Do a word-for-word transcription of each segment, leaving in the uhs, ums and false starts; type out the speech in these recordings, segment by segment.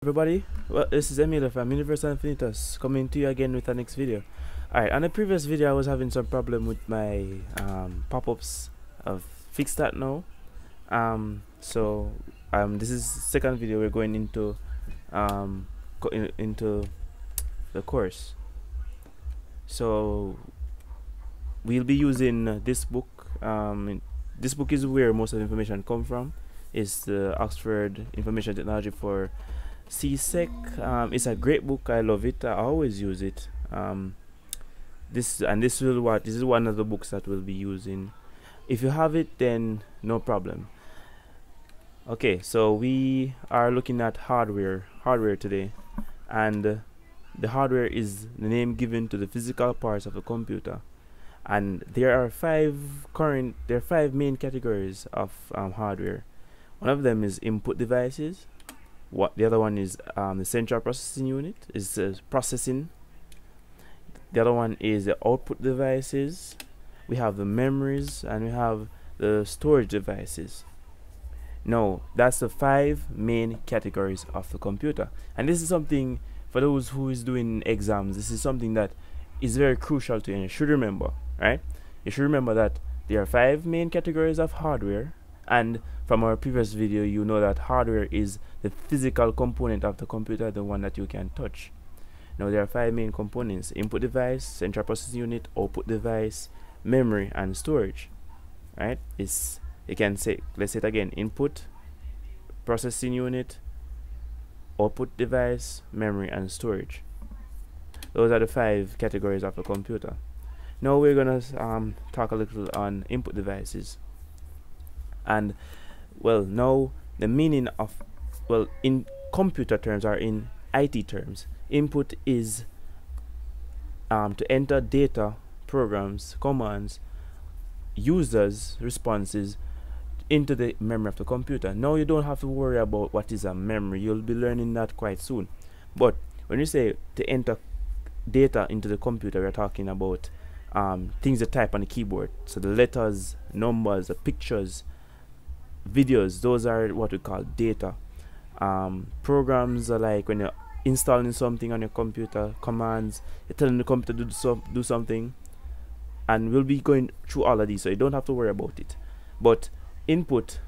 everybody, well, this is Emilio from Universal Infinitus coming to you again with our next video. Alright, on the previous video I was having some problem with my um, pop-ups. I've fixed that now. Um, so um, this is second video we're going into um, go in, into the course. So we'll be using uh, this book. Um, this book is where most of the information come from. It's the Oxford Information Technology for C SEC. Um, it's a great book. I love it. I always use it. Um, this and this will what this is one of the books that we'll be using. If you have it, then no problem. Okay, so we are looking at hardware. Hardware today, and uh, the hardware is the name given to the physical parts of a computer. And there are five current. There are five main categories of um, hardware. One of them is input devices. What the other one is um, the central processing unit is uh, processing. The other one is the output devices. We have the memories and we have the storage devices. Now that's the five main categories of the computer, and this is something for those who is doing exams. This is something that is very crucial to you. You should remember, right? You should remember that there are five main categories of hardware. And from our previous video, you know that hardware is the physical component of the computer, the one that you can touch. Now there are five main components: input device, central processing unit, output device, memory, and storage. Right? It's you can say, let's say it again: input, processing unit, output device, memory, and storage. Those are the five categories of a computer. Now we're gonna um, talk a little on input devices. And well, now the meaning of, well, in computer terms or in I T terms, input is um, to enter data, programs, commands, users responses into the memory of the computer. Now you don't have to worry about what is a memory. You'll be learning that quite soon. But when you say to enter data into the computer, we're talking about um, things you type on the keyboard. So the letters, numbers, the pictures, videos, those are what we call data. Um, programs are like when you're installing something on your computer, commands, you're telling the computer to do, so, do something, and we'll be going through all of these, so you don't have to worry about it. But input,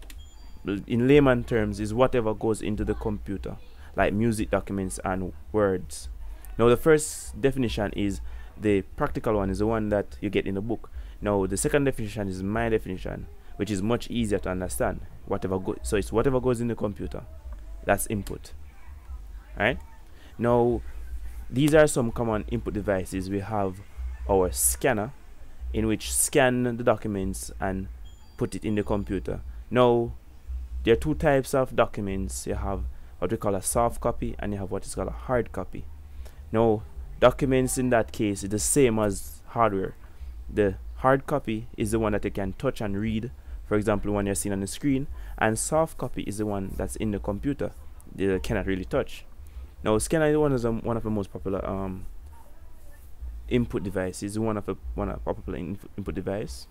in layman terms, is whatever goes into the computer, like music, documents, and words. Now the first definition is the practical one, is the one that you get in the book. Now the second definition is my definition, which is much easier to understand. Whatever go so it's whatever goes in the computer, that's input. Right? Now these are some common input devices. We have our scanner, in which scan the documents and put it in the computer. Now there are two types of documents. You have what we call a soft copy, and you have what is called a hard copy. Now documents in that case is the same as hardware. The hard copy is the one that you can touch and read, for example, one you're seeing on the screen, and soft copy is the one that's in the computer, you cannot really touch. Now scanner is one of the, one of the most popular um, input devices, one of a one of a popular in input device.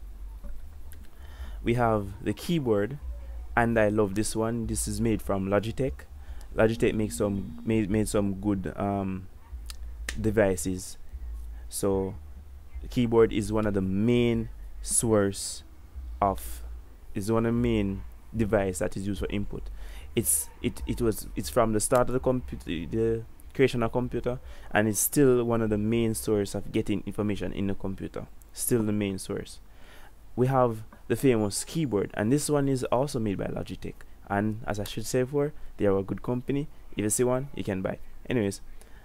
We have the keyboard, and I love this one. This is made from Logitech. Logitech makes some made made some good um, devices. So the keyboard is one of the main source of is one of the main device that is used for input. It's it it was it's from the start of the computer, the creation of computer, and it's still one of the main source of getting information in the computer. Still the main source. We have the famous keyboard, and this one is also made by Logitech. And as I should say before, they are a good company. If you see one, you can buy. Anyways,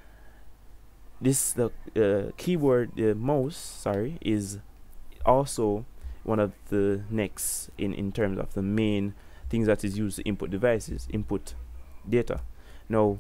this the uh, keyboard, the mouse, sorry, is also one of the next in in terms of the main things that is used to input devices, input data. Now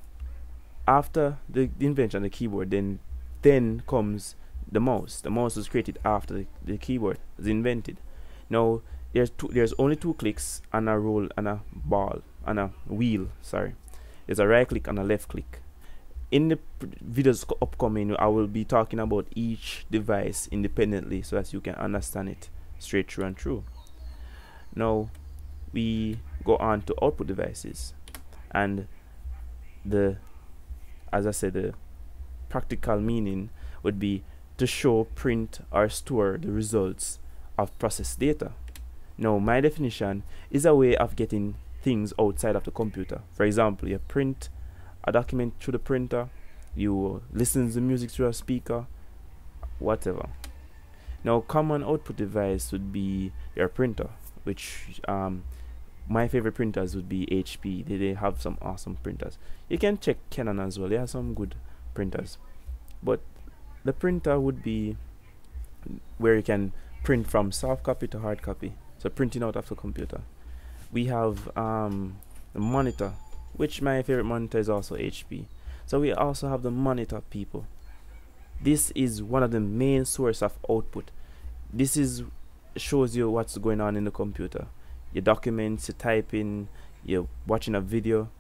after the, the invention of the keyboard, then then comes the mouse. The mouse was created after the, the keyboard was invented. Now there's two there's only two clicks and a roll and a ball and a wheel, sorry. There's a right click and a left click. In the videos upcoming, I will be talking about each device independently so that you can understand it straight through and through. Now we go on to output devices, and the, as I said, the practical meaning would be to show, print, or store the results of processed data. Now, my definition is a way of getting things outside of the computer. For example, you print a document through the printer, you listen to the music through a speaker, whatever. Now, common output device would be your printer, which um, my favorite printers would be H P. They, they have some awesome printers. You can check Canon as well. They have some good printers. But the printer would be where you can print from soft copy to hard copy. So printing out of the computer. We have um, the monitor, which my favorite monitor is also H P. So we also have the monitor, people. This is one of the main source of output. This is shows you what's going on in the computer. Your documents, you're typing, you're watching a video.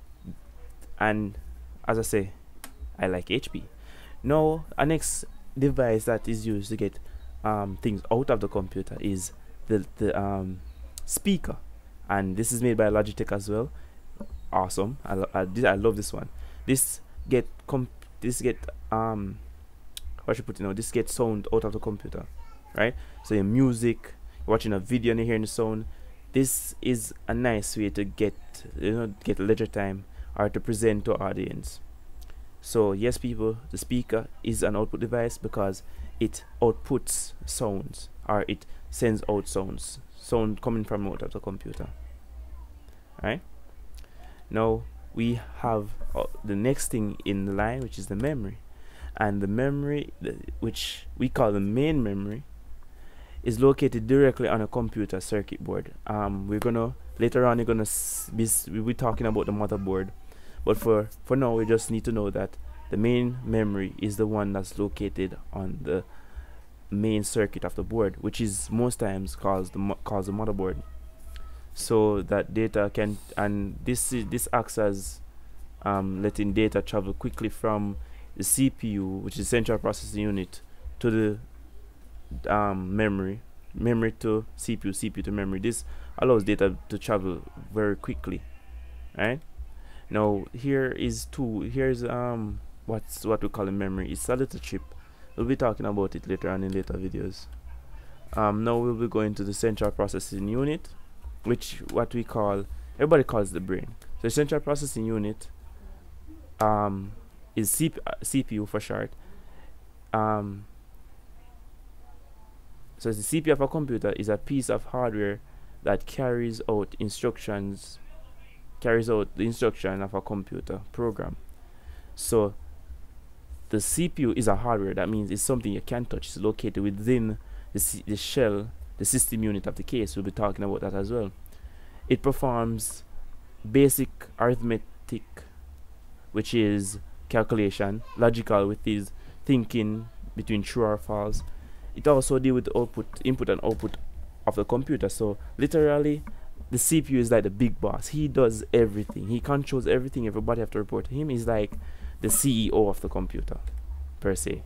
And as I say, I like H P. Now, our next device that is used to get um, things out of the computer is the, the um, speaker. And this is made by Logitech as well. Awesome. I, lo I, I love this one. This get comp this get um what should I put it now? This gets sound out of the computer, right? So your music, you're watching a video and you're hearing the sound. This is a nice way to get you know get leisure time or to present to audience. So yes, people, the speaker is an output device because it outputs sounds, or it sends out sounds, sound coming from out of the computer. Right? Now we have uh, the next thing in the line, which is the memory, and the memory, the, which we call the main memory, is located directly on a computer circuit board. Um, we're gonna later on, you're gonna s be we'll be talking about the motherboard. But for, for now, we just need to know that the main memory is the one that's located on the main circuit of the board, which is most times called the, mo called the motherboard. So that data can, and this, is, this acts as um, letting data travel quickly from the C P U, which is central processing unit, to the um, memory, memory to C P U, C P U to memory. This allows data to travel very quickly, right? Now here is two. Here's um what's what we call a memory. It's a little chip. We'll be talking about it later on in later videos. Um, now we'll be going to the central processing unit, which what we call everybody calls the brain. So the central processing unit um is C P, uh, C P U for short. Um, so the C P U of a computer is a piece of hardware that carries out instructions. carries out the instruction of a computer program. So the C P U is a hardware. That means it's something you can touch. It's located within the, C the shell, the system unit of the case. We'll be talking about that as well. It performs basic arithmetic, which is calculation. Logical, which is thinking between true or false. It also deals with the output, input and output of the computer. So literally, the C P U is like the big boss. He does everything. He controls everything. Everybody have to report to him. He's like the C E O of the computer, per se.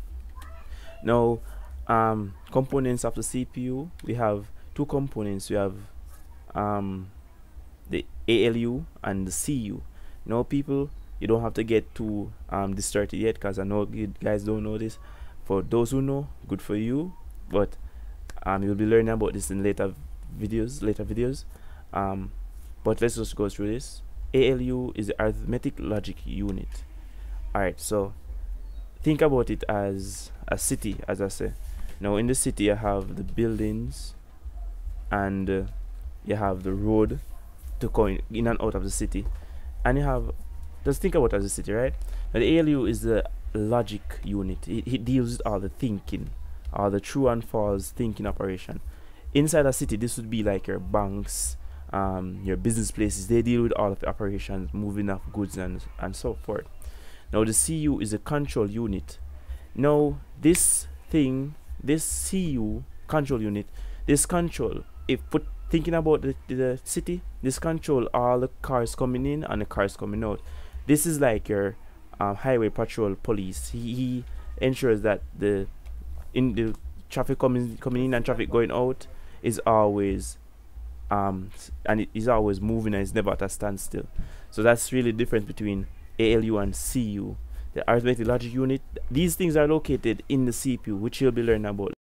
Now, um, components of the C P U, we have two components. We have um, the A L U and the C U. Now, people, you don't have to get too um, distracted yet, because I know you guys don't know this. For those who know, good for you. But um, you'll be learning about this in later videos later videos um but let's just go through this. A L U is the arithmetic logic unit. All right, so think about it as a city, as I say. Now in the city you have the buildings, and uh, you have the road to go in, in and out of the city, and you have, just think about it as a city, right? Now the A L U is the logic unit. It, it deals with all the thinking, all the true and false thinking operation. Inside a city, this would be like your banks, um, your business places. They deal with all of the operations, moving of goods and, and so forth. Now the C U is a control unit. Now this thing, this C U control unit, this control, if put thinking about the, the city, this control all the cars coming in and the cars coming out. This is like your um, highway patrol police. He, he ensures that the in the traffic coming coming in and traffic going out is always um and it is always moving and it's never at a standstill. So that's really different between A L U and C U. The arithmetic logic unit, these things are located in the C P U, which you'll be learning about